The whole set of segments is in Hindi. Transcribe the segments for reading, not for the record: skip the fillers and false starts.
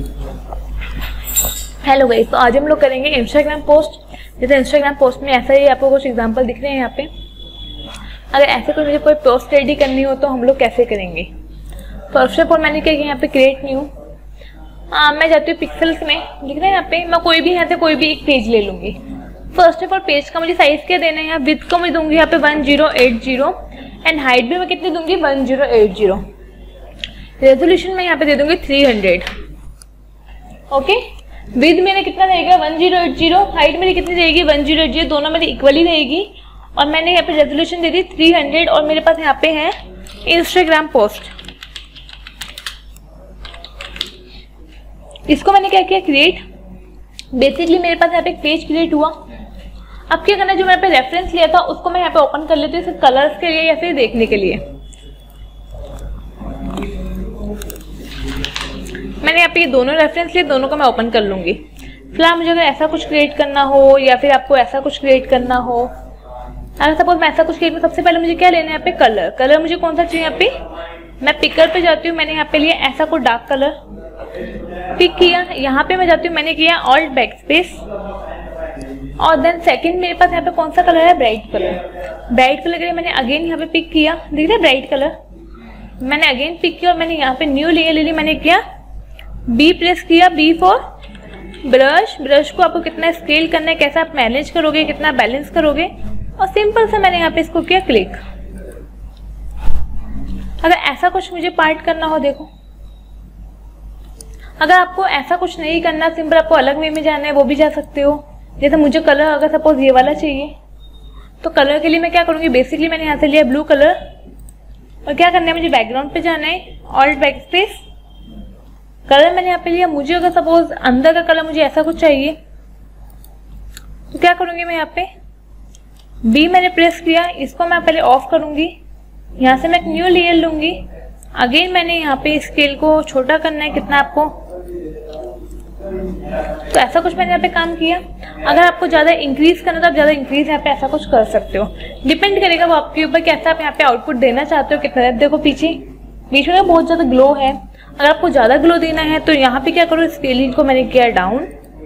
हेलो गाइस, तो आज हम लोग करेंगे इंस्टाग्राम पोस्ट। जैसे इंस्टाग्राम पोस्ट में ऐसा ही आपको कुछ एग्जांपल दिख रहे हैं यहाँ पे। अगर ऐसे मुझे कोई पोस्ट रेडी करनी हो तो हम लोग कैसे करेंगे। फर्स्ट ऑफ ऑल मैंने क्या किया, यहाँ पे क्रिएट न्यू। मैं जाती हूँ पिक्सल्स में, दिख रहा है यहाँ पे। मैं कोई भी यहाँ से कोई भी एक पेज ले लूंगी। फर्स्ट ऑफ ऑल पेज का मुझे साइज क्या देना है, यहाँ विड्थ को मैं दूंगी यहाँ पे 1080 एंड हाइट भी मैं कितनी दूंगी 1080। रेजोल्यूशन में यहाँ पे दे दूंगी 300। ओके, विड्थ मेरा कितना रहेगा 1080, हाइट मेरी कितनी रहेगी 1080, दोनों मेरी इक्वली रहेगी। और मैंने यहाँ पे रेजोल्यूशन दे दी 300 और मेरे पास यहाँ पे है इंस्टाग्राम पोस्ट। इसको मैंने क्या किया, क्रिएट। बेसिकली मेरे पास यहाँ पे एक पेज क्रिएट हुआ। अब क्या करना है, जो मैंने पे रेफरेंस लिया था उसको मैं यहाँ पे ओपन कर लेती हूँ, सिर्फ कलर्स के लिए या फिर देखने के लिए। मैंने यहाँ पे ये दोनों रेफरेंस लिए, दोनों को मैं ओपन कर लूंगी। फिलहाल मुझे अगर ऐसा कुछ क्रिएट करना हो या फिर आपको ऐसा कुछ क्रिएट करना हो, अगर सपोज मैं ऐसा कुछ क्रिएट करूँ, सबसे पहले मुझे क्या लेना है यहाँ पे, कलर। कलर मुझे कौन सा चाहिए, यहाँ पे मैं पिकर पे जाती हूँ। मैंने यहाँ पे लिया ऐसा कुछ डार्क कलर, पिक किया। यहाँ पे मैं जाती हूँ, मैंने किया ऑल्ट बैकस्पेस और देन सेकंड मेरे पास यहाँ पे कौन सा कलर है, ब्राइट कलर। ब्राइट कलर के लिए मैंने अगेन यहाँ पे पिक किया, दिख रहा है ब्राइट कलर। मैंने अगेन पिक किया और मैंने यहाँ पे न्यू लेयर ले ली। मैंने क्या, बी प्रेस किया, बी फॉर ब्रश। ब्रश को आपको कितना स्केल करना है, कैसा आप मैनेज करोगे, कितना बैलेंस करोगे, और सिंपल से मैंने यहाँ पे इसको किया क्लिक। अगर ऐसा कुछ मुझे पार्ट करना हो, देखो अगर आपको ऐसा कुछ नहीं करना, सिंपल आपको अलग वे में जाना है, वो भी जा सकते हो। जैसे मुझे कलर अगर सपोज ये वाला चाहिए तो कलर के लिए मैं क्या करूंगी, बेसिकली मैंने यहाँ से लिया ब्लू कलर और क्या करना है, मुझे बैकग्राउंड पे जाना है, ऑल्ट बैकस्पेस। कलर मैंने यहाँ पे लिया। मुझे अगर सपोज अंदर का कलर मुझे ऐसा कुछ चाहिए तो क्या करूंगी, मैं यहाँ पे बी मैंने प्रेस किया, इसको मैं पहले ऑफ करूंगी। यहाँ से मैं एक न्यू लेयर लूंगी। अगेन मैंने यहाँ पे स्केल को छोटा करना है, कितना आपको, तो ऐसा कुछ मैंने यहाँ पे काम किया। अगर आपको ज्यादा इंक्रीज करना तो आप ज्यादा इंक्रीज यहाँ पे ऐसा कुछ कर सकते हो। डिपेंड करेगा वो आपके ऊपर, कैसा आप यहाँ पे आउटपुट देना चाहते हो, कितना। देखो पीछे बीच में बहुत ज्यादा ग्लो है। अगर आपको ज्यादा ग्लो देना है तो यहाँ पे क्या करो, स्केलिंग को मैंने किया डाउन।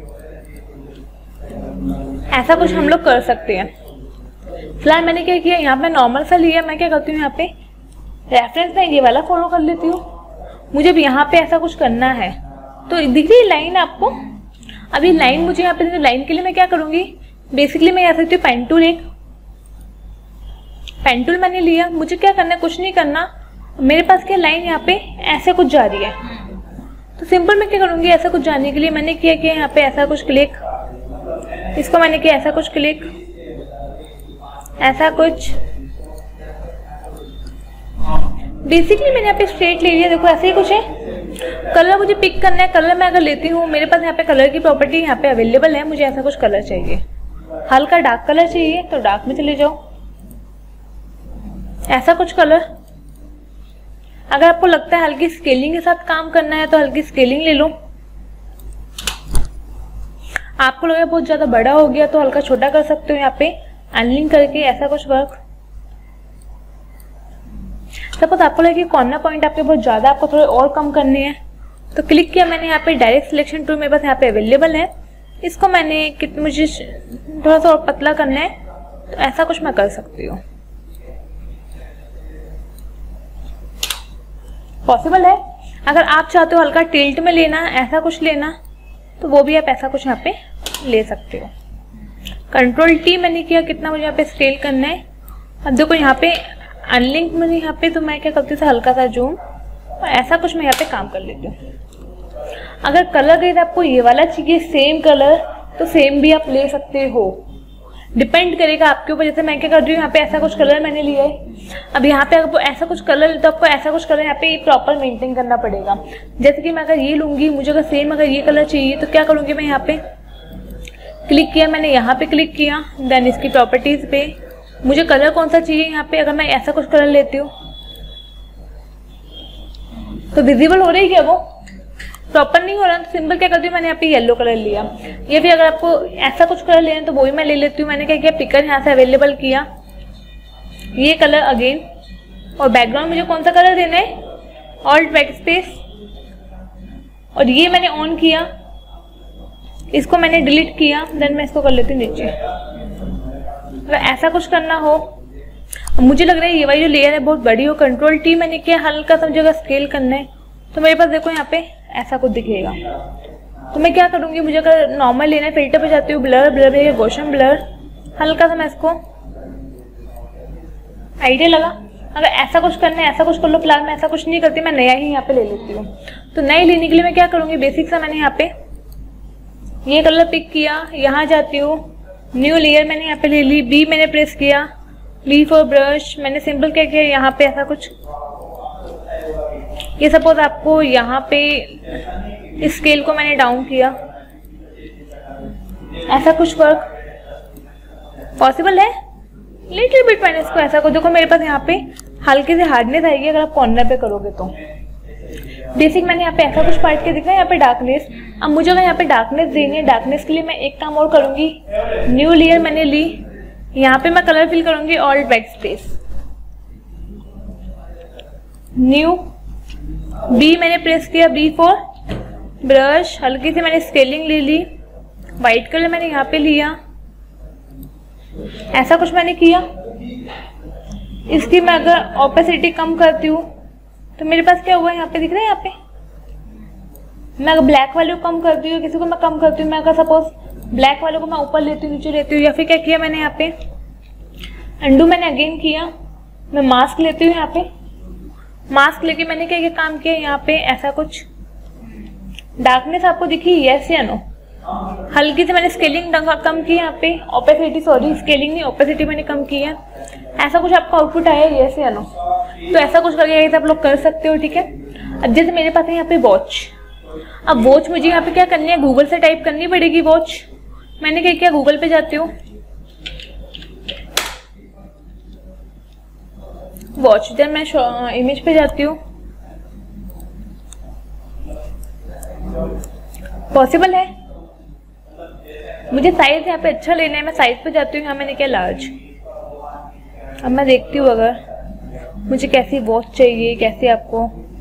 ऐसा कुछ हम लोग कर सकते हैं। फिलहाल मैंने क्या किया, यहाँ पे नॉर्मल सा लिया। मैं क्या करती हूँ, यहाँ पे रेफरेंस में ये वाला फॉलो कर लेती हूँ। मुझे भी यहाँ पे ऐसा कुछ करना है तो दिख रही है लाइन आपको। अभी लाइन मुझे यहाँ पे, लाइन के लिए मैं क्या करूंगी, बेसिकली मैं यहाँ सकती हूँ पेन टूल। एक पेन टूल मैंने लिया। मुझे क्या करना है, कुछ नहीं करना। मेरे पास क्या लाइन यहाँ पे ऐसे कुछ जा रही है, तो सिंपल मैं क्या करूंगी, ऐसा कुछ जाने के लिए मैंने किया कि यहाँ पे ऐसा कुछ क्लिक, इसको मैंने किया ऐसा कुछ क्लिक, ऐसा कुछ। बेसिकली मैंने यहाँ पे स्ट्रेट ले लिया। देखो ऐसे ही कुछ है। कलर मुझे पिक करना है। कलर मैं अगर लेती हूँ, मेरे पास यहाँ पे कलर की प्रॉपर्टी यहाँ पे अवेलेबल है। मुझे ऐसा कुछ कलर चाहिए, हल्का डार्क कलर चाहिए तो डार्क में चले जाओ, ऐसा कुछ कलर। अगर आपको लगता है हल्की स्केलिंग के साथ काम करना है तो हल्की स्केलिंग ले लो। आपको लगे बहुत ज्यादा बड़ा हो गया तो हल्का छोटा कर सकते हो, यहाँ पे अनलिंक करके ऐसा कुछ वर्क। सपोज आपको लगे कॉर्नर पॉइंट आपके बहुत ज्यादा, आपको थोड़े और कम करने हैं तो क्लिक किया मैंने। यहाँ पे डायरेक्ट सिलेक्शन टूल मेरे पास यहाँ पे अवेलेबल है। इसको मैंने मुझे थोड़ा सा और पतला करना है तो ऐसा कुछ मैं कर सकती हूँ, पॉसिबल है। अगर आप चाहते हो हल्का टिल्ट में लेना, ऐसा कुछ लेना, तो वो भी आप ऐसा कुछ यहाँ पे ले सकते हो। कंट्रोल टी मैंने किया, कितना मुझे यहाँ पे स्केल करना है। अब देखो यहाँ पे अनलिंक में यहाँ पे, तो मैं क्या करती हूँ हल्का सा जूम और ऐसा कुछ मैं यहाँ पे काम कर लेती हूँ। अगर कलर गई आपको ये वाला चाहिए सेम कलर तो सेम भी आप ले सकते हो, डिपेंड करेगा आपके ऊपर। जैसे मैं क्या कर रही हूँ, यहाँ पे ऐसा कुछ कलर मैंने लिया है। अब यहाँ पे अगर ऐसा कुछ कलर तो आपको ऐसा कुछ कलर यहाँ पे प्रॉपर मेंटेन करना पड़ेगा। जैसे कि मैं अगर ये लूंगी, मुझे अगर सेम अगर ये कलर चाहिए तो क्या करूंगी, मैं यहाँ पे क्लिक किया, मैंने यहाँ पे क्लिक किया, देन इसकी प्रॉपर्टीज पे मुझे कलर कौन सा चाहिए। यहाँ पे अगर मैं ऐसा कुछ कलर लेती हूँ तो विजिबल हो रही है क्या, वो प्रॉपर नहीं हो रहा, तो सिंपल क्या करती हूँ, मैंने यहाँ पे येलो कलर लिया। ये भी अगर आपको ऐसा कुछ कलर लेना है तो वो भी मैं ले लेती हूँ। मैंने क्या किया, पिकर यहाँ से अवेलेबल किया, ये कलर अगेन, और बैकग्राउंड मुझे कौन सा कलर देना है, ऑल्ट बैकस्पेस और ये मैंने ऑन किया, इसको मैंने डिलीट किया, देन मैं इसको कर लेती हूँ नीचे। अगर ऐसा कुछ करना हो, मुझे लग रहा है ये वाली जो लेयर है बहुत बड़ी हो, कंट्रोल टी मैंने किया, हल्का सा मुझे अगर स्केल करना है तो मेरे पास देखो यहाँ पे ऐसा कुछ दिखेगा। तो मैं क्या करूँगी, मुझे अगर नॉर्मल लेना है फिल्टर पे जाती हूँ, ब्लर ब्लर गॉसियन ब्लर, हल्का सा मैं इसको आइडिया लगा। अगर ऐसा कुछ करना है ऐसा कुछ कर लो, फिलहाल मैं ऐसा कुछ नहीं करती, मैं नया ही यहाँ पे ले लेती हूँ। तो नए लेने के लिए मैं क्या करूँगी, बेसिक सा मैंने यहाँ पे ये कलर पिक किया, यहाँ जाती हूँ, न्यू लेयर मैंने यहाँ पे ले ली, बी मैंने प्रेस किया, बी फॉर ब्रश, मैंने सिंपल क्या किया यहाँ पे ऐसा कुछ, ये सपोज आपको यहाँ पे इस स्केल को मैंने डाउन किया, ऐसा कुछ वर्क पॉसिबल है। लिटिल बिट मैंने इसको ऐसा को, देखो मेरे पास यहाँ पे हल्के से हार्डनेस आएगी अगर आप कॉर्नर पे करोगे तो। बेसिक मैंने यहाँ पे ऐसा कुछ पार्ट के दिख रहा है, यहाँ पे डार्कनेस। अब मुझे अगर यहाँ पे डार्कनेस देनी है, डार्कनेस के लिए मैं एक काम और करूंगी, न्यू लेयर मैंने ली, यहाँ पे मैं कलर फिल करूंगी, alt back space, new, B मैंने प्रेस किया, बी फॉर ब्रश, हल्की से मैंने स्केलिंग ले ली, व्हाइट कलर मैंने यहाँ पे लिया, ऐसा कुछ मैंने किया। इसकी मैं अगर ऑपेसिटी कम करती हूँ तो मेरे पास क्या हुआ, यहाँ पे दिख रहा है, यहाँ पे मैं अगर ब्लैक वाले को कम करती हूँ, किसी को मैं कम करती हूँ, मैं अगर सपोज ब्लैक वाले को मैं ऊपर लेती हूँ, नीचे लेती हूँ, या फिर क्या किया मैंने यहाँ पे अंडू मैंने अगेन किया, मैं मास्क लेती हूँ, यहाँ पे मास्क लेके मैंने क्या काम किया, यहाँ पे ऐसा कुछ डार्कनेस आपको दिखी, यस या नो, हल्की से मैंने स्केलिंग कम की, यहाँ पे ओपेसिटी, सॉरी स्केलिंग नहीं ओपेसिटी मैंने कम की है, ऐसा कुछ आपका आउटपुट आया, यस या नो। तो ऐसा कुछ करके आप लोग कर सकते हो, ठीक है। अब जैसे मेरे पास है यहाँ पे वॉच, अब वॉच मुझे यहाँ पे क्या करनी है, गूगल से टाइप करनी पड़ेगी वॉच। मैंने क्या किया, गूगल पे जाती हूँ, वॉच, जब मैं इमेज पे जाती हूँ, पॉसिबल है, मुझे साइज यहाँ पे अच्छा लेना है, मैं साइज पे जाती हूँ, यहाँ मैंने क्या लार्ज। अब मैं देखती हूँ अगर मुझे कैसी वॉच चाहिए, कैसे आपको,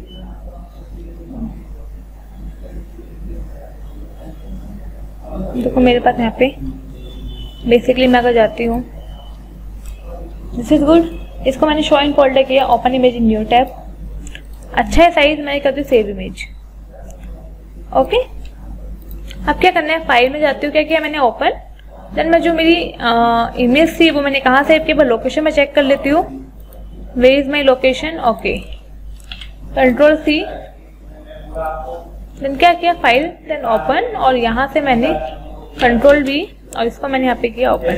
देखो मेरे पास यहाँ पे बेसिकली मैं अगर जाती हूँ, दिस इज गुड, इसको मैंने शो इन फोल्डर किया, open image in new tab, अच्छा है साइज, मैं करती हूँ सेव इमेज, ओके। अब क्या करना है, फाइल में जाती हूँ, क्या किया मैंने ओपन, देन मैं जो मेरी इमेज थी वो मैंने कहाँ सेव किया, लोकेशन में चेक कर लेती हूँ, where is my location, okay, control C, then क्या किया फाइल, देन ओपन, और यहाँ से मैंने कंट्रोल वी, और इसको मैंने यहाँ पे किया ओपन।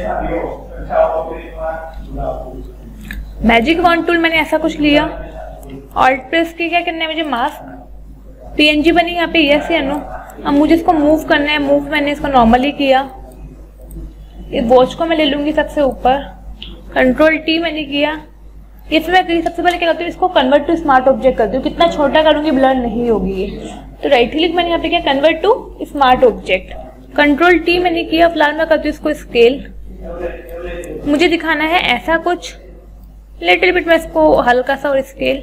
मैजिक वॉन्ड टूल मैंने ऐसा कुछ लिया, ऑल्ट प्रेस की, क्या करना है मुझे, मास्क, पीएनजी बनी यहाँ पे, यस या नो। अब मुझे इसको मूव करना है, मूव मैंने इसको नॉर्मली किया, इस वॉच को मैं ले लूंगी सबसे ऊपर, कंट्रोल टी मैंने किया, इसमें सबसे पहले क्या करती हूँ, इसको कन्वर्ट टू स्मार्ट ऑब्जेक्ट करती हूँ, कितना छोटा करूंगी ब्लर नहीं होगी ये, तो राइट क्लिक मैंने यहाँ पे किया, convert to smart object, control T मैंने किया, फिलहाल मैं करती हूँ इसको स्केल, मुझे दिखाना है ऐसा कुछ, लिटिल बिट में इसको हल्का सा और स्केल,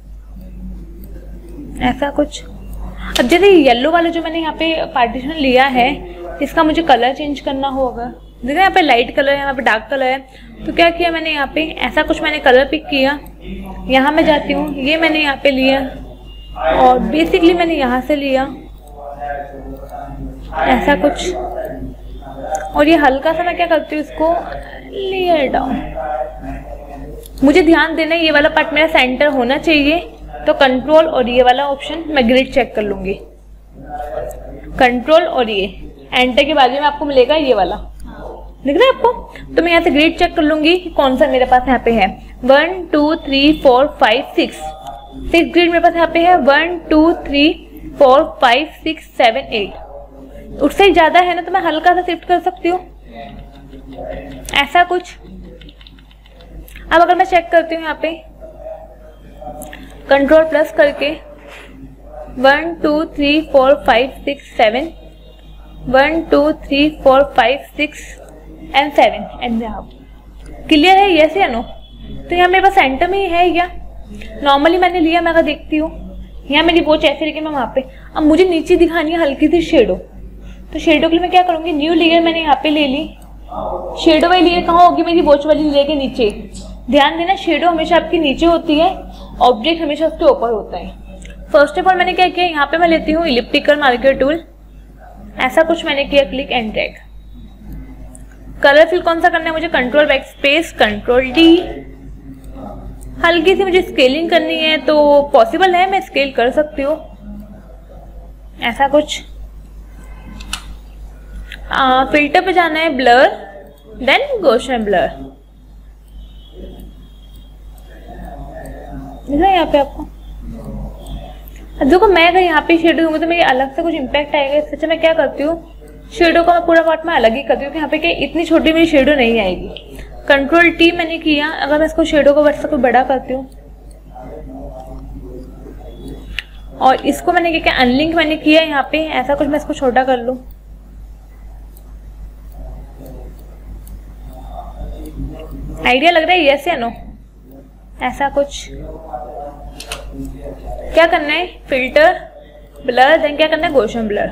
ऐसा कुछ। अब जैसे येलो वाला जो मैंने यहाँ पे पार्टीशन लिया है, इसका मुझे कलर चेंज करना होगा, देखो यहाँ पे लाइट कलर है, यहाँ पे डार्क कलर है, तो क्या किया मैंने यहाँ पे ऐसा कुछ मैंने कलर पिक किया, यहाँ मैं जाती हूँ, ये मैंने यहाँ पे लिया, और बेसिकली मैंने यहाँ से लिया ऐसा कुछ, और ये हल्का सा मैं क्या करती हूँ, इसको लेयर डाउन, मुझे ध्यान देना है ये वाला पार्ट मेरा सेंटर होना चाहिए, तो कंट्रोल और ये वाला ऑप्शन मैं ग्रिड चेक कर लूंगी, कंट्रोल और ये एंटर के बाद में आपको मिलेगा ये वाला, दिख रहा है आपको, तो मैं यहाँ से ग्रिड चेक कर लूंगी कि कौन सा मेरे पास यहाँ पे है, 1 2 3 4 5 6 ग्रिड मेरे पास यहाँ पे है, 1 2 3 4 5 6 7 8, उससे ज्यादा है ना तो मैं हल्का सा शिफ्ट कर सकती हूँ, ऐसा कुछ। अब अगर मैं चेक करती हूँ यहाँ पे कंट्रोल प्लस करके 1 2 3 4 5 6 7 1 2 3 4 5 6 एंड 7 एंड क्लियर है, यस या नो। तो यहाँ मेरे पास सेंटर में ही है क्या, नॉर्मली मैंने लिया, मैं अगर देखती हूँ यहाँ मेरी वॉच ऐसे लेके मैं वहाँ पे, अब मुझे नीचे दिखानी है हल्की सी शेडो, तो शेडो के लिए मैं क्या करूँगी, न्यू लेयर मैंने यहाँ पे ले ली। शेडो वाली लेयर कहाँ होगी, मेरी वॉच वाली लेयर के नीचे। ध्यान देना, शेडो हमेशा आपकी नीचे होती है, ऑब्जेक्ट हमेशा उसके ऊपर होता है। फर्स्ट ऑफ ऑल मैंने क्या किया, यहाँ पे मैं लेती हूँ इलिप्टिकल मार्कर टूल, ऐसा कुछ मैंने किया, click and drag. Colour fill कौन सा करना है मुझे, control back space, control D. हल्की सी मुझे स्केलिंग करनी है, तो पॉसिबल है, मैं स्केल कर सकती हूँ, ऐसा कुछ। फिल्टर पे जाना है, ब्लर, देन गॉसियन ब्लर। दिख रहा है यहाँ पे आपको। अब देखो, मैं अगर यहाँ पे शेडो दूंगी तो मेरी अलग से कुछ इम्पैक्ट आएगा, इससे अच्छा मैं क्या करती हूँ, शेडो का मैं पूरा पार्ट में अलग ही करती हूँ कि यहाँ पे क्या इतनी छोटी मेरी शेडो नहीं आएगी। कंट्रोल टी मैंने किया, अगर मैं इसको शेडो को वैसे को बड़ा करती हूँ, और इसको मैंने क्या किया, अनलिंक मैंने किया यहाँ पे, ऐसा कुछ मैं इसको छोटा कर लूँ। आइडिया लग रहा है, यस या नो, ऐसा कुछ। क्या करना है, फिल्टर, ब्लर, देन क्या करना है, गॉसियन ब्लर।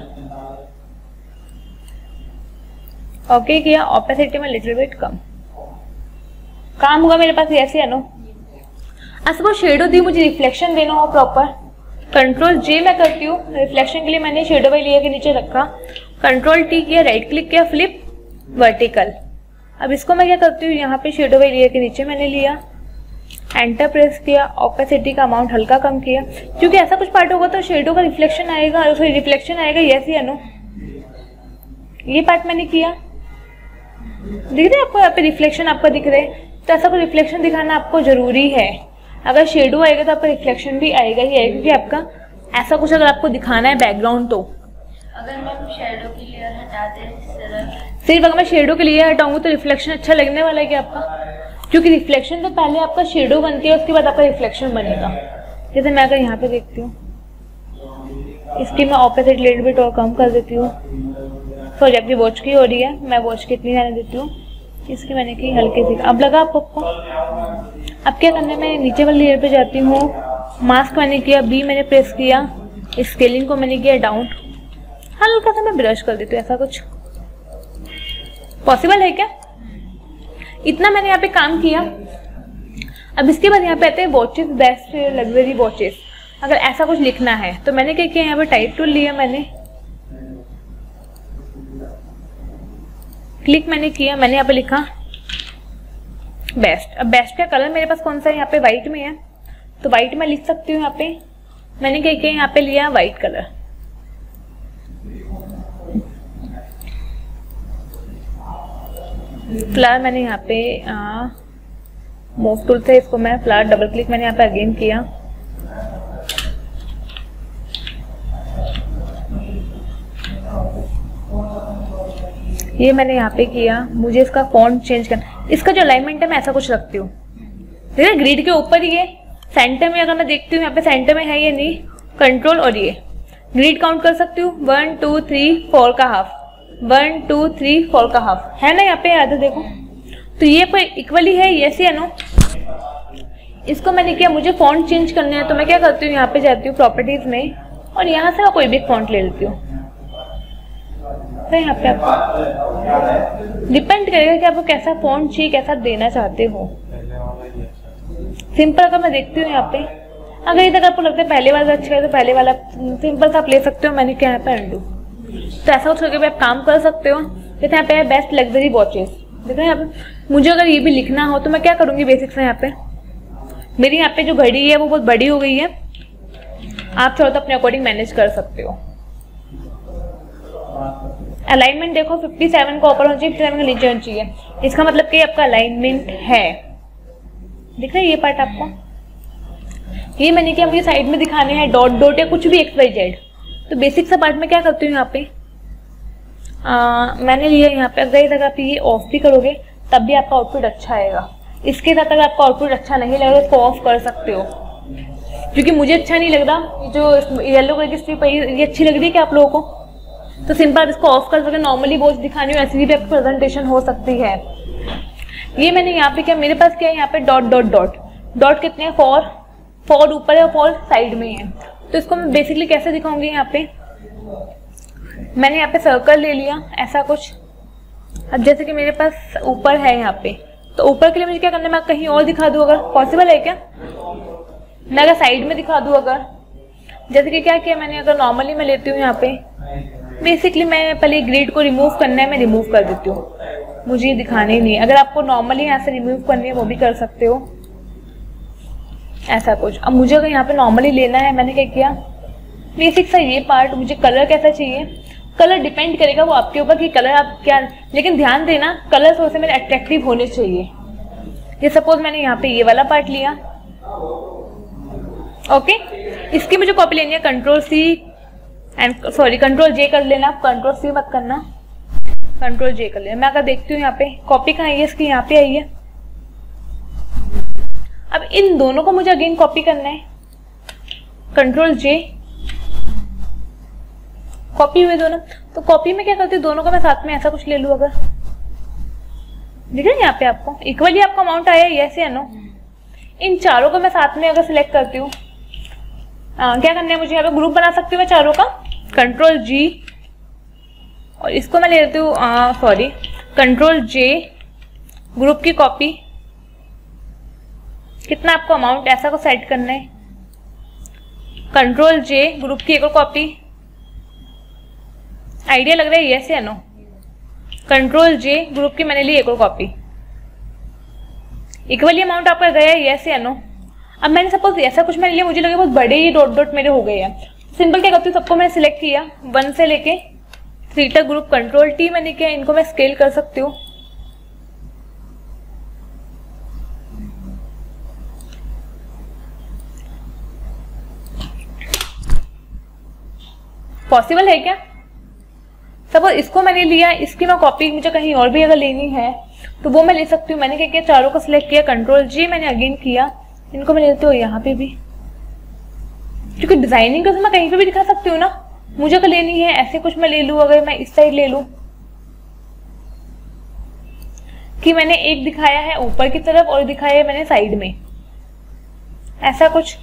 ओके किया, ऑपेसिटी में लिटिल बिट कम, काम होगा मेरे पास, यस या नो। अब शेडो दी, मुझे रिफ्लेक्शन देना हो प्रॉपर, कंट्रोल जे मैं करती हूँ, रिफ्लेक्शन के लिए मैंने शेडो वाली लेयर के नीचे रखा, कंट्रोल टी किया, राइट क्लिक किया, फ्लिप वर्टिकल। अब इसको मैं क्या करती हूँ, यहाँ पे शेडो वाली लेयर के नीचे मैंने लिया, एंटर प्रेस किया, ऑपेसिटी का अमाउंट हल्का कम किया, क्योंकि ऐसा कुछ पार्ट होगा तो शेडो का रिफ्लेक्शन आएगा, सॉरी रिफ्लेक्शन आएगा, यस या नो। ये पार्ट मैंने किया, दिख रहा है आपको यहाँ पे रिफ्लेक्शन आपका दिख रहा है, तो ऐसा कोई रिफ्लेक्शन दिखाना आपको जरूरी है। अगर शेडो आएगा तो आपका रिफ्लेक्शन भी आएगा ही आएगा, क्योंकि आपका ऐसा कुछ अगर आपको दिखाना है बैकग्राउंड, तो अगर मैं शेडो की लेयर हटा दे, सिर्फ अगर मैं शेडो के लिए हटाऊंगी तो रिफ्लेक्शन अच्छा लगने वाला है क्या आपका, क्योंकि रिफ्लेक्शन तो पहले आपका शेडो बनती है, उसके बाद आपका रिफ्लेक्शन बनेगा। जैसे मैं अगर यहाँ पे देखती हूँ, इसकी मैं ऑपोजिट लिटिल बिट और कम कर देती हूँ। सॉरी, आपकी वॉच की हो रही है, मैं वॉच की इतनी रहने देती हूँ, इसकी मैंने की हल्के सी। अब लगा आपको। अब क्या करना है, मैं नीचे वाली लेयर पे जाती हूँ, मास्क मैंने किया, बी मैंने प्रेस किया, स्केलिंग को मैंने किया डाउन, हल्का सा मैं ब्रश कर देती हूँ, ऐसा कुछ। पॉसिबल है क्या? इतना मैंने यहाँ पे काम किया। अब इसके बाद यहाँ पे आते हैं वॉचेस, बेस्ट लग्जरी वॉचेस। अगर ऐसा कुछ लिखना है तो मैंने क्या किया, यहाँ पे टाइप टूल लिया, मैंने क्लिक मैंने किया, मैंने यहाँ पे लिखा बेस्ट। अब बेस्ट का कलर मेरे पास कौन सा है, यहाँ पे व्हाइट में है, तो व्हाइट में लिख सकती हूँ। यहाँ पे मैंने क्या किया, यहाँ पे लिया व्हाइट कलर। फ्लावर मैंने यहाँ पे मूव टूल से इसको मैं फ्लावर डबल क्लिक मैंने यहाँ पे अगेन किया। ये मैंने यहाँ पे किया। मुझे इसका फॉन्ट चेंज करना, इसका जो अलाइनमेंट है मैं ऐसा कुछ रखती हूँ, देखिए ग्रिड के ऊपर ही है, सेंटर में अगर मैं देखती हूँ यहाँ पे सेंटर में है ये नहीं, कंट्रोल और ये ग्रिड काउंट कर सकती हूँ, 1 2 3 4 का हाफ, 1 2 3 4 का हाफ है ना, यहाँ पे आधा देखो, तो ये कोई इक्वली है, यस या नो। इसको मैंने किया, मुझे फॉन्ट चेंज करना है तो मैं क्या करती हूँ, यहाँ पे जाती हूँ प्रॉपर्टीज में और यहाँ से मैं कोई भी फॉन्ट ले लेती हूँ। तो यहाँ पे आपको डिपेंड करेगा कि आपको कैसा फॉन्ट चाहिए, कैसा देना चाहते हो। सिंपल अगर मैं देखती हूँ यहाँ पे, अगर इधर आपको लगता है पहले वाला अच्छा है तो पहले वाला सिंपल सा आप ले सकते हो। मैंने क्या यहाँ पे अंडू, तो ऐसा कुछ करके आप काम कर सकते हो। जैसे यहाँ पे है बेस्ट लग्जरी वॉचेस, देखो यहाँ पे मुझे अगर ये भी लिखना हो तो मैं क्या करूँगी, बेसिक्स में यहाँ पे मेरी यहाँ पे जो घड़ी है वो बहुत बड़ी हो गई है, आप चाहो तो अपने अकॉर्डिंग मैनेज कर सकते हो। अलाइनमेंट देखो 57 का ऊपर होना चाहिए, 57 का नीचे होना चाहिए, इसका मतलब कि आपका अलाइनमेंट है। दिख रहा है ये पार्ट आपको, ये मैंने क्या मुझे साइड में दिखाने हैं डॉट डॉट या कुछ भी XYZ। तो बेसिक सा पार्ट में क्या करती हूँ यहाँ पे मैंने लिया यहाँ पे, अगर आप ये ऑफ भी करोगे तब भी आपका आउटपुट अच्छा आएगा। इसके साथ अगर आपका आउटपुट अच्छा नहीं लग रहा तो ऑफ कर सकते हो, क्योंकि मुझे अच्छा नहीं लग रहा। जो येलो कलर की स्ट्रिप है ये अच्छी लग रही है क्या आप लोगों को, तो सिंपल आप इसको ऑफ कर सकते। नॉर्मली वॉच दिखानी हो ऐसी भी आपकी प्रेजेंटेशन हो सकती है। ये मैंने यहाँ पे क्या, मेरे पास क्या है यहाँ पे डॉट डॉट डॉट डॉट कितने हैं, 4 ऊपर है और 4 साइड में है, तो तो इसको मैं बेसिकली कैसे दिखाऊंगी, यहाँ पे मैंने यहाँ पे सर्कल ले लिया ऐसा कुछ। अब जैसे कि मेरे पास ऊपर है यहाँ पे, तो ऊपर के लिए मुझे क्या करना है, मैं कहीं और दिखा दूँ, अगर पॉसिबल है क्या, मैं अगर साइड में दिखा दूँ, अगर जैसे कि क्या किया मैंने, अगर नॉर्मली मैं लेती हूँ यहाँ पे, बेसिकली मैं पहले ग्रिड को रिमूव करना है, मैं रिमूव कर देती हूँ, मुझे ये दिखाना ही नहीं है। अगर आपको नॉर्मली यहाँ से रिमूव करनी है वो भी कर सकते हो ऐसा कुछ। अब मुझे अगर यहाँ पे नॉर्मली लेना है, मैंने क्या किया, बेसिक सा ये पार्ट, मुझे कलर कैसा चाहिए, कलर डिपेंड करेगा वो आपके ऊपर कि कलर आप क्या, लेकिन ध्यान देना कलर थोड़े से मेरे अट्रैक्टिव होने चाहिए। ये सपोज मैंने यहाँ पे ये वाला पार्ट लिया, ओके, इसकी मुझे कॉपी लेनी है, control C and sorry control J कर लेना, कंट्रोल सी मत करना, कंट्रोल जे कर लेना। मैं अगर देखती हूँ यहाँ पे कॉपी कहाँ है, इसकी यहाँ पे आई है। अब इन दोनों को मुझे अगेन कॉपी करना है, कंट्रोल जे, कॉपी हुए दोनों। तो कॉपी में क्या करती हूँ, दोनों को मैं साथ में ऐसा कुछ ले लूँ, अगर दिख रहा है यहाँ पे आपको इक्वली आपका अमाउंट आया, यस या नो। इन चारों को मैं साथ में अगर सिलेक्ट करती हूँ, क्या करना है मुझे, यहाँ पे ग्रुप बना सकती हूँ मैं चारों का, कंट्रोल जी, और इसको मैं ले लेती हूँ सॉरी कंट्रोल जे, ग्रुप की कॉपी, कितना आपको अमाउंट ऐसा को सेट करना है, कंट्रोल जे, ग्रुप की एक और कॉपी, आइडिया लग रहा है यस या नो, कंट्रोल जे, ग्रुप की मैंने ली एक और कॉपी, इक्वली अमाउंट आपका गया है यस या नो। अब मैंने सपोज ऐसा कुछ मैंने लिया, मुझे लगे बहुत बड़े ही डॉट डॉट मेरे हो गए हैं, सिंपल क्या करती हूँ, सबको मैंने सिलेक्ट किया 1 से लेके 3 तक ग्रुप, कंट्रोल टी मैंने किया, इनको मैं स्केल कर सकती हूँ, पॉसिबल है क्या। सपोज इसको मैंने लिया, इसकी मैं कॉपी मुझे कहीं और भी अगर लेनी है तो वो मैं ले सकती हूँ। मैंने क्या किया, चारों को सिलेक्ट किया, कंट्रोल जी मैंने अगेन किया, इनको मैं लेती हूँ यहाँ पे भी, क्योंकि डिजाइनिंग को मैं कहीं पे भी दिखा सकती हूँ ना, मुझे अगर लेनी है ऐसे कुछ मैं ले लूँ, अगर मैं इस साइड ले लूँ कि मैंने एक दिखाया है ऊपर की तरफ और दिखाया है मैंने साइड में, ऐसा कुछ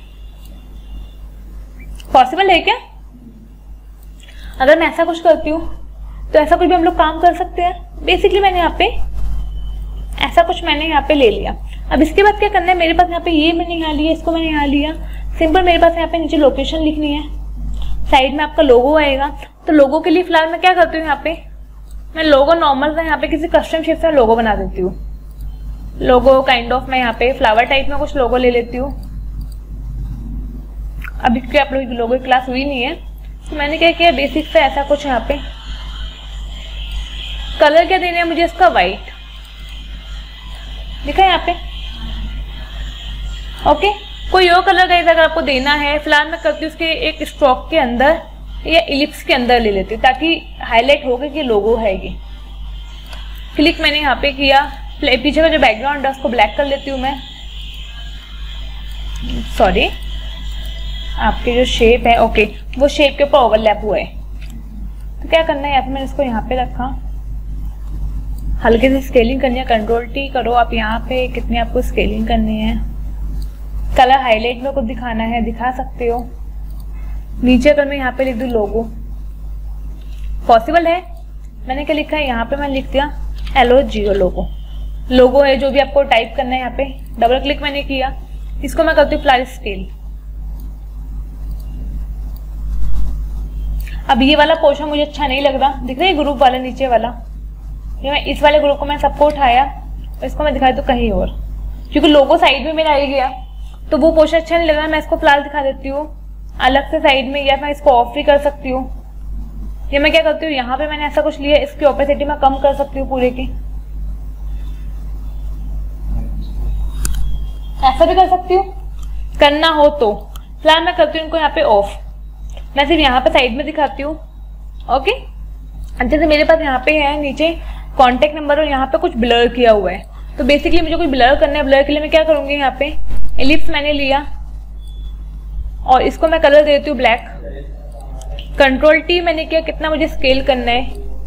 पॉसिबल है क्या। अगर मैं ऐसा कुछ करती हूँ तो ऐसा कुछ भी हम लोग काम कर सकते हैं। बेसिकली मैंने यहाँ पे ऐसा कुछ मैंने यहाँ पे ले लिया। अब इसके बाद क्या करना है, मेरे पास यहाँ पे ये मैंने यहाँ लिया, इसको मैंने यहाँ लिया, सिंपल मेरे पास यहाँ पे नीचे लोकेशन लिखनी है, साइड में आपका लोगो आएगा। तो लोगो के लिए फिलहाल मैं क्या करती हूँ, यहाँ पे मैं लोगो नॉर्मल यहाँ पे किसी कस्टम शेप से लोगो बना देती हूँ, लोगो काइंड ऑफ मैं यहाँ पे फ्लावर टाइप में कुछ लोगो ले लेती हूँ। अभी क्योंकि आप लोगों की लोगो की क्लास हुई नहीं है तो मैंने क्या किया, बेसिक से ऐसा कुछ यहाँ पे कलर क्या देना है मुझे, इसका वाइट दिखा है यहाँ पे, ओके। कोई और कलर गाइस अगर आपको देना है, फिलहाल मैं करती हूँ उसके एक स्ट्रोक के अंदर या इलिप्स के अंदर ले लेती हूँ ताकि हाईलाइट हो गया कि लोगो है ये। क्लिक मैंने यहाँ पे किया, पीछे का जो बैकग्राउंड है उसको ब्लैक कर लेती हूँ मैं, सॉरी आपके जो शेप है ओके वो शेप के ऊपर ओवरलैप हुआ है। तो क्या करना है, यहाँ पे मैंने इसको यहाँ पे रखा, हल्के से स्केलिंग करनी है, कंट्रोल टी करो आप, यहाँ पे कितनी आपको स्केलिंग करनी है, कलर हाईलाइट में कुछ दिखाना है दिखा सकते हो। नीचे अगर मैं यहाँ पे लिख दूँ लोगो, पॉसिबल है। मैंने क्या लिखा है यहाँ पे, मैंने लिख दिया LOGO लोगो, लोगो है जो भी आपको टाइप करना है। यहाँ पे डबल क्लिक मैंने किया, इसको मैं करती हूँ फ्लावर स्केल। अब ये वाला पोर्शन मुझे अच्छा नहीं लग रहा, दिख रहा है ग्रुप वाला नीचे वाला, ये मैं इस वाले ग्रुप को मैं सबको उठाया और इसको मैं दिखाई तो कहीं और, क्योंकि लोगो साइड में मेरा आ गया तो वो पोर्शन अच्छा नहीं लग रहा। मैं इसको फिलहाल दिखा देती हूँ अलग से साइड में, या मैं इसको ऑफ भी कर सकती हूँ। ये मैं क्या करती हूँ, यहाँ पे मैंने ऐसा कुछ लिया, इसकी ओपेसिटी मैं कम कर सकती हूँ पूरे की, ऐसा भी कर सकती हूँ करना हो तो। फिलहाल मैं करती हूँ इनको यहाँ पे ऑफ, मैं सिर्फ यहाँ पे साइड में दिखाती हूँ, ओके। जैसे मेरे पास यहाँ पे है नीचे कॉन्टेक्ट नंबर और यहाँ पे कुछ ब्लर किया हुआ है, तो बेसिकली मुझे कुछ ब्लर करना है। ब्लर के लिए मैं क्या करूँगी, यहाँ पे एलिप्स मैंने लिया और इसको मैं कलर देती हूँ ब्लैक, कंट्रोल टी मैंने किया, कितना मुझे स्केल करना है,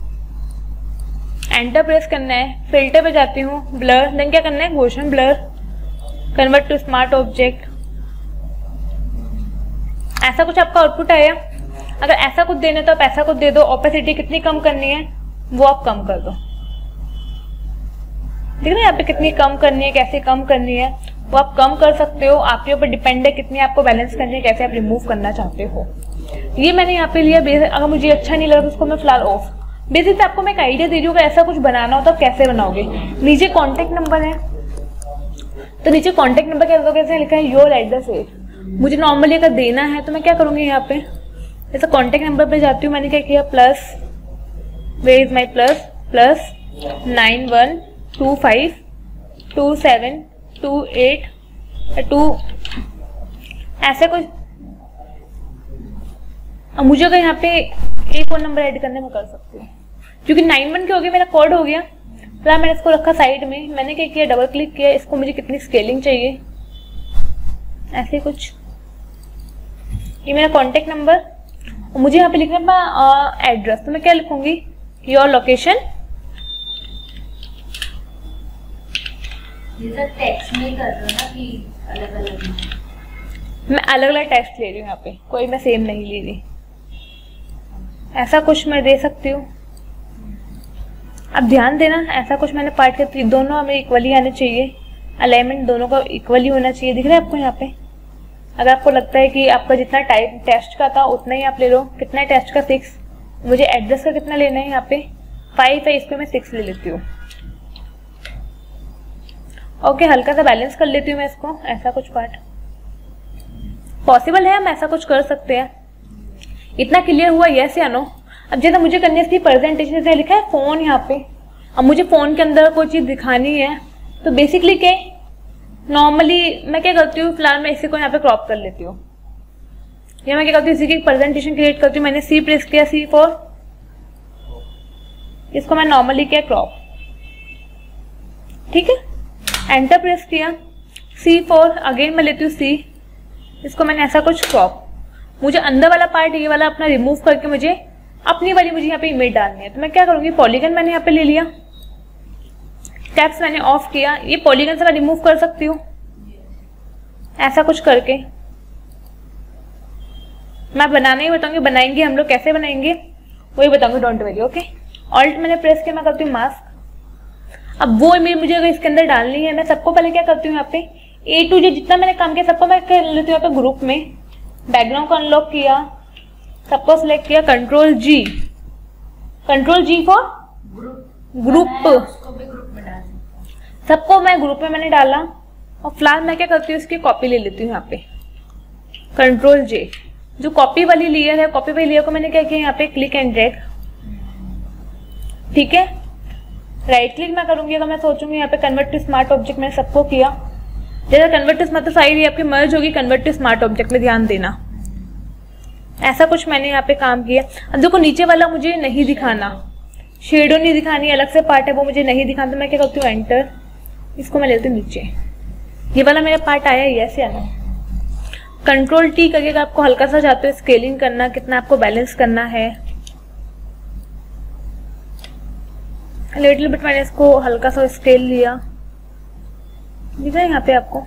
एंटर प्रेस करना है, फिल्टर पे जाती हूँ, ब्लर, देन क्या करना है Gaussian blur, convert to smart object, ऐसा कुछ आपका आउटपुट आया। अगर ऐसा कुछ देना है तो आप ऐसा कुछ दे दो। ओपेसिटी कितनी कम करनी है वो आप कम कर दो। ठीक है ना, यहाँ पे कितनी कम करनी है, कैसे कम करनी है वो आप कम कर सकते हो। आपके ऊपर डिपेंड है कितनी आपको बैलेंस करनी है, कैसे आप रिमूव करना चाहते हो। ये मैंने यहाँ पे लिया। अगर मुझे अच्छा नहीं लगा तो उसको मैं फिलहाल ऑफ। बेसिकली आपको मैं एक आइडिया दे रही हूँ, ऐसा कुछ बनाना हो तो आप कैसे बनाओगे। नीचे कॉन्टेक्ट नंबर है, तो नीचे कॉन्टेक्ट नंबर क्या कैसे लिखा है, योर एड्रेस है। मुझे नॉर्मली अगर देना है तो मैं क्या करूँगी, यहाँ पे जैसे कॉन्टेक्ट नंबर पे जाती हूँ, मैंने क्या किया plus, where is my plus, plus 91252728 ऐसे कुछ। अब मुझे अगर यहाँ पे एक और नंबर ऐड करने में कर सकती हूँ, क्योंकि 91 क्या हो गया, मेरा कोड हो गया। फिर मैंने इसको रखा साइड में। मैंने क्या किया, डबल क्लिक किया, इसको मुझे कितनी स्केलिंग चाहिए, ऐसे कुछ। ये मेरा कॉन्टेक्ट नंबर। मुझे यहाँ पे लिखना है एड्रेस, तो मैं क्या लिखूंगी, योर लोकेशन। ये सब टेक्स्ट में कर दो ना कि अलग अलग। मैं अलग अलग टेक्स्ट ले रही हूँ यहाँ पे, कोई मैं सेम नहीं ले रही। ऐसा कुछ मैं दे सकती हूँ। अब ध्यान देना, ऐसा कुछ मैंने पार्ट के दोनों हमें इक्वली आने चाहिए। अलाइनमेंट दोनों का इक्वली होना चाहिए। दिख रहा है आपको यहाँ पे। अगर आपको लगता है कि आपका जितना टाइप टेस्ट का था उतना ही आप ले लो। कितना है टेस्ट का, 6। मुझे एड्रेस का कितना लेना है, यहाँ पे 5 है, इस पे मैं 6 ले लेती हूँ। ओके, हल्का सा बैलेंस कर लेती हूँ मैं इसको। ऐसा कुछ पार्ट पॉसिबल है, हम ऐसा कुछ कर सकते हैं। इतना क्लियर हुआ, यस या नो। अब जैसे मुझे करनी है इसकी प्रेजेंटेशन, से लिखा है फोन यहाँ पे। अब मुझे फोन के अंदर कोई चीज दिखानी है तो बेसिकली क्या, नॉर्मली मैं क्या करती हूँ, फिलहाल मैं इसी को यहाँ पे क्रॉप कर लेती हूँ। या मैं क्या करती हूँ, इसी की प्रेजेंटेशन क्रिएट करती हूँ। मैंने सी प्रेस किया, C4, इसको मैं नॉर्मली क्या क्रॉप, ठीक है। एंटर प्रेस किया, C4, अगेन मैं लेती हूँ C, इसको मैंने ऐसा कुछ क्रॉप। मुझे अंदर वाला पार्ट ये वाला अपना रिमूव करके मुझे अपनी वाली मुझे यहाँ पे इमेज डालनी है। तो मैं क्या करूँगी, पॉलीगन मैंने यहाँ पे ले लिया, टैब्स मैंने ऑफ किया। ये पॉलीगन से मैं रिमूव कर सकती हूँ ऐसा कुछ करके। मैं बनाना ही बताऊंगी, बनाएंगे हम लोग कैसे बनाएंगे वही बताऊंगी, डोंट वरी। ओके, ऑल्ट मैंने प्रेस किया, मैं करती हूँ मास्क। अब वो इमेज मुझे अगर इसके अंदर डालनी है, मैं सबको पहले क्या करती हूँ, यहाँ पे A to Z जितना मैंने काम किया सबको मैं कर लेती हूँ यहाँ पे ग्रुप में। बैकग्राउंड को अनलॉक किया, सबको सिलेक्ट किया, कंट्रोल G फॉर ग्रुप। सबको मैं ग्रुप में मैंने डाला। और फिलहाल मैं क्या करती हूँ, इसकी कॉपी ले लेती हूँ यहाँ पे, कंट्रोल J। जो कॉपी वाली लेयर है, कॉपी वाली लेयर को मैंने क्या किया, यहाँ पे क्लिक एंड ड्रैग, ठीक है। राइट क्लिक मैं करूंगी, अगर मैं सोचूंगी यहाँ पे कन्वर्ट टू स्मार्ट ऑब्जेक्ट, मैंने सबको किया। जैसे कन्वर्ट टू स्मार्ट, तो सारी आपकी मर्ज होगी कन्वर्ट टू स्मार्ट ऑब्जेक्ट में, ध्यान देना। ऐसा कुछ मैंने यहाँ पे काम किया। अब देखो नीचे वाला मुझे नहीं दिखाना, शेडो नहीं दिखानी, अलग से पार्ट है वो मुझे नहीं दिखाना। तो मैं क्या करती हूँ, एंटर, इसको मैं लेती हूँ नीचे। ये वाला मेरा पार्ट आया, यस या नो। कंट्रोल T करके अगर आपको हल्का सा चाहते हो स्केलिंग करना, कितना आपको बैलेंस करना है, लिटिल बिट मैंने इसको हल्का सा स्केल लिया, दिख रहा है यहाँ पे आपको।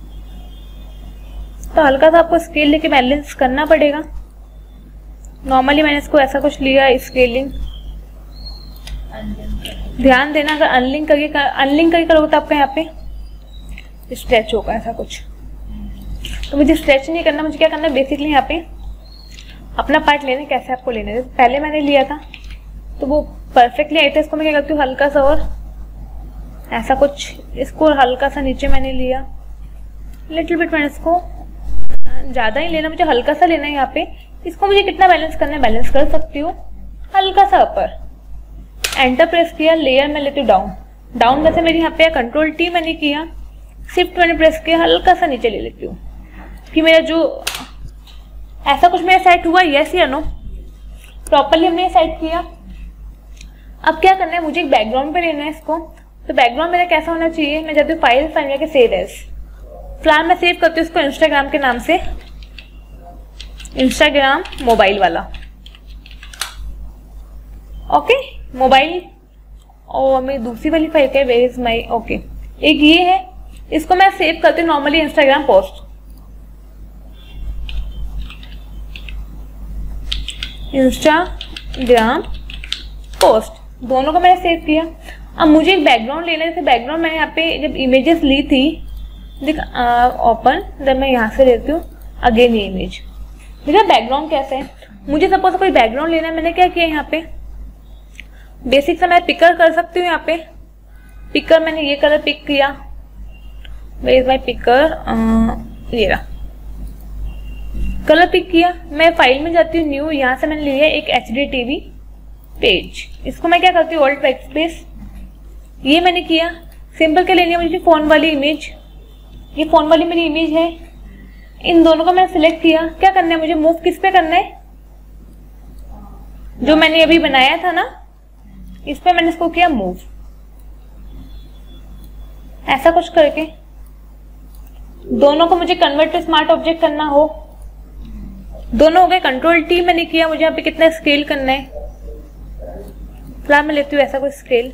तो हल्का सा आपको स्केल लेके बैलेंस करना पड़ेगा। नॉर्मली मैंने इसको ऐसा कुछ लिया, स्केलिंग। ध्यान देना, अगर अनलिंक करके करोगे तो आपका यहाँ पे स्ट्रेच होगा ऐसा कुछ। तो मुझे स्ट्रेच नहीं करना, मुझे क्या करना है, बेसिकली यहाँ पे अपना पार्ट लेना, कैसे आपको लेना है। पहले मैंने लिया था तो वो परफेक्टली आई था, इसको मैं क्या करती हूँ, हल्का सा और ऐसा कुछ, इसको हल्का सा नीचे मैंने लिया, लिटिल बिट मैंने इसको, ज़्यादा ही लेना, मुझे हल्का सा लेना है यहाँ पे। इसको मुझे कितना बैलेंस करना है, बैलेंस कर सकती हूँ, हल्का सा अपर। एंटर प्रेस किया, लेयर में लेती हूँ डाउन। डाउन वैसे मेरी यहाँ पे कंट्रोल T मैंने किया, शिफ्ट मैंने प्रेस किया, हल्का सा नीचे ले लेती हूँ कि मेरा जो ऐसा कुछ मेरा सेट हुआ, यस या नो। प्रॉपरली हमने सेट किया। अब क्या करना है, मुझे एक बैकग्राउंड पे लेना है इसको। तो बैकग्राउंड मेरा कैसा होना चाहिए, मैं जाती हूँ फाइल में के सेव एज। फिलहाल मैं सेव करती हूँ इसको इंस्टाग्राम के नाम से, इंस्टाग्राम मोबाइल वाला। Okay, mobile. और मेरी दूसरी वाली फाइल क्या है, वेयर इज माई, ओके, एक ये है, इसको मैं सेव करती हूँ normally Instagram post. Instagram post, दोनों को मैंने सेव किया। अब मुझे एक बैकग्राउंड लेना है। जैसे बैकग्राउंड मैंने यहाँ पे जब इमेजेस ली थी, देख ओपन, जब मैं यहाँ से लेती हूँ अगेन ये इमेज, देखा बैकग्राउंड कैसे है। मुझे सपोज कोई बैकग्राउंड लेना है, मैंने क्या किया यहाँ पे बेसिक से मैं पिकर कर सकती हूँ। यहाँ पे पिकर मैंने ये कलर पिक किया, वेयर इज माय पिकर, ये रहा कलर पिक किया। मैं फाइल में जाती हूँ न्यू, यहाँ से मैंने लिया एक HDTV पेज। इसको मैं क्या करती हूँ ऑल्ट बैकस्पेस, ये मैंने किया। सिंपल क्या लेनी है मुझे, फोन वाली इमेज, ये फोन वाली मेरी इमेज है। इन दोनों को मैंने सिलेक्ट किया। क्या करना है मुझे, मूव किस पे करना है, जो मैंने अभी बनाया था ना इस पे मैंने इसको किया मूव, ऐसा कुछ करके। दोनों को मुझे कन्वर्ट टू स्मार्ट ऑब्जेक्ट करना हो, दोनों हो गए। कंट्रोल T मैंने किया। मुझे यहाँ पे कितना स्केल करना है, फिलहाल मैं लेती हूँ ऐसा कुछ स्केल।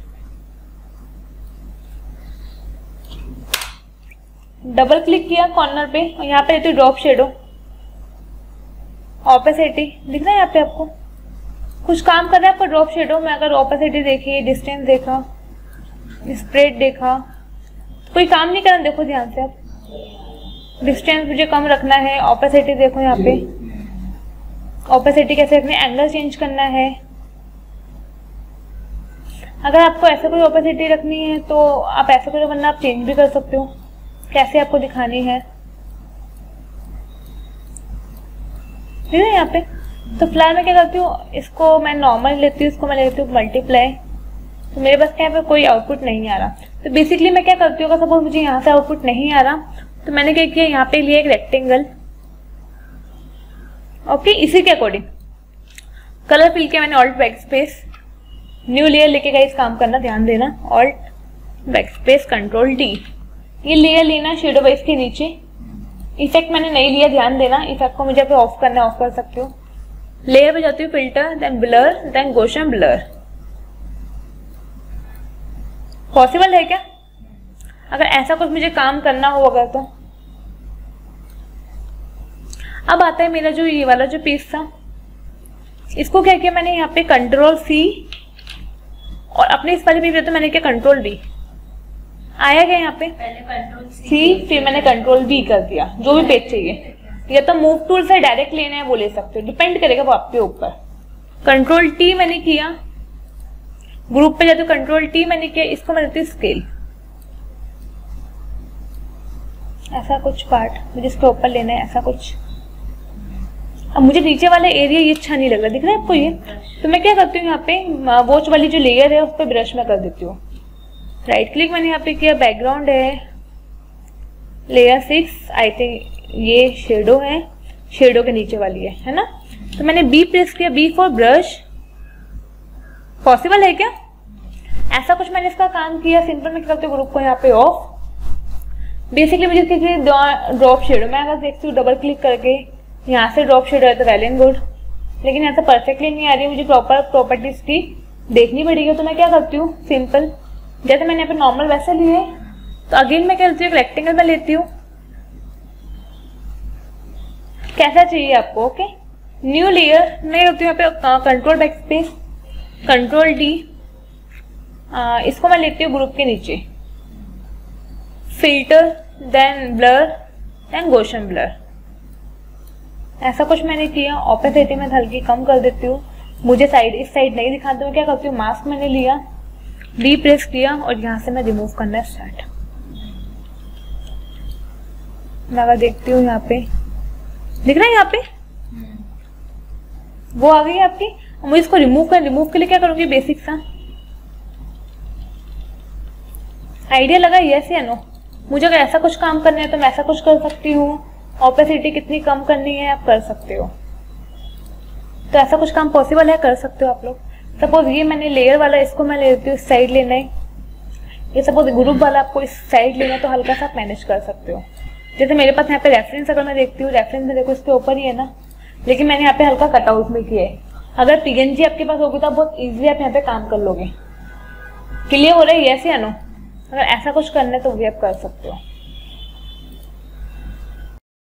डबल क्लिक किया कॉर्नर पे और यहाँ पे लेती हूँ ड्रॉप शेडो, ओपेसिटी दिख रहा है यहाँ पे आपको, कुछ काम कर रहा है आपका ड्रॉप शेडो में। अगर ओपेसिटी देखिए, डिस्टेंस देखा, स्प्रेड देखा, कोई काम नहीं करना। देखो ध्यान से आप, डिस्टेंस मुझे कम रखना है, ओपेसिटी देखो यहाँ पे, ओपेसिटी कैसे रखनी है, एंगल चेंज करना है। अगर आपको ऐसे कोई ओपेसिटी रखनी है तो आप ऐसे कोई, वरना आप चेंज भी कर सकते हो कैसे आपको दिखानी है, ठीक है यहाँ पे। तो फिलहाल मैं क्या करती हूँ, इसको मैं नॉर्मल लेती हूँ, इसको मैं लेती हूँ मल्टीप्लाई। तो मेरे पास क्या है, कोई आउटपुट नहीं आ रहा। तो बेसिकली मैं क्या करती हूँ, अगर सपोज मुझे यहाँ से आउटपुट नहीं आ रहा तो मैंने क्या किया, यहाँ पे लिया एक रेक्टेंगल, ओके। इसी के अकॉर्डिंग कलर फिल किया मैंने, ऑल्ट बैकस्पेस, न्यू लेयर लेके गाइस काम करना, ध्यान देना, ऑल्ट बैकस्पेस कंट्रोल T। ये लेयर लेना शेडो बेस के नीचे। इफेक्ट मैंने नहीं लिया, ध्यान देना, इफेक्ट को मुझे ऑफ करना है, ऑफ कर सकते हो। लेयर पे जाती हूँ, filter, then blur, then Gaussian blur. Possible है क्या, अगर ऐसा कुछ मुझे काम करना हो अगर तो। अब आता है मेरा जो ये वाला जो पीस था, इसको क्या किया मैंने यहाँ पे कंट्रोल C, और अपने इस वाले पीस पे तो मैंने क्या कंट्रोल D। आया क्या यहाँ पे, पहले कंट्रोल C, फिर मैंने कंट्रोल V कर दिया। जो भी पेज चाहिए, या तो मूव टूल से डायरेक्ट लेना है वो ले सकते हो, डिपेंड करेगा वो आपके ऊपर। कंट्रोल T मैंने किया, ग्रुप पे जाते हो, कंट्रोल T मैंने किया, इसको मैं देती हूँ स्केल, ऐसा कुछ पार्ट मुझे इसके ऊपर लेना है, ऐसा कुछ। अब मुझे नीचे वाला एरिया ये अच्छा नहीं लग रहा, दिख रहा है आपको ये, तो मैं क्या करती हूँ यहाँ पे वॉच वाली जो लेयर है उस पर ब्रश में कर देती हूँ, राइट क्लिक मैंने यहाँ पे किया, बैकग्राउंड है लेयर 6, आई थिंक ये शेडो है, शेडो के नीचे वाली है ना। तो मैंने B प्रेस किया, B फॉर ब्रश। पॉसिबल है क्या, ऐसा कुछ मैंने इसका काम किया। सिंपल मैं क्या करती हूँ, ग्रुप को यहाँ पे ऑफ। बेसिकली मुझे इसके ड्रॉप शेडो, मैं अगर देखती हूँ डबल क्लिक करके यहाँ से ड्रॉप शेडो है तो वेल एंड गुड, लेकिन यहाँ से परफेक्टली नहीं आ रही, मुझे प्रॉपर प्रॉपर्टीज की देखनी पड़ेगी। तो मैं क्या करती हूँ, सिंपल जैसे मैंने यहाँ पे नॉर्मल वैसे लिए, तो अगेन मैं क्या करती हूँ, एक रेक्टेंगल में लेती हूँ, कैसा चाहिए आपको, ओके। न्यू लेयर मैं करती हूँ यहाँ पे कंट्रोल बैकस्पेस, कंट्रोल D, इसको मैं लेती हूँ ग्रुप के नीचे, filter, then blur, then Gaussian blur, ऐसा कुछ मैंने किया। ओपेसिटी में हल्की कम कर देती हूँ, मुझे साइड इस साइड नहीं दिखाती हूँ। क्या करती हूँ, मास्क मैंने लिया, B प्रेस किया और यहाँ से मैं रिमूव करना स्टार्ट। मैं अगर देखती हूँ यहाँ पे दिख रहा है, यहाँ पे वो आ गई आपकी। मुझे इसको रिमूव के लिए क्या करूँगी, बेसिक सा आइडिया लगा, यस या नो। मुझे अगर ऐसा कुछ काम करना है तो मैं ऐसा कुछ कर सकती हूँ। ओपेसिटी कितनी कम करनी है आप कर सकते हो, तो ऐसा कुछ काम पॉसिबल है, कर सकते हो आप लोग। सपोज ये मैंने लेयर वाला, इसको मैं लेती हूँ इस साइड लेना है, ये सपोज ग्रुप वाला आपको इस साइड लेना है, तो हल्का सा मैनेज कर सकते हो। जैसे मेरे पास यहाँ पे रेफरेंस अगर मैं देखती हूँ, रेफरेंस में देखो इसके ऊपर ही है ना, लेकिन मैंने यहाँ पे हल्का कटआउट में किया है। अगर PNG आपके पास होगी तो आप बहुत इजीली आप यहाँ पे काम कर लोगे। क्लियर हो रहा है, यस या नो। अगर ऐसा कुछ करना है तो भी आप कर सकते हो।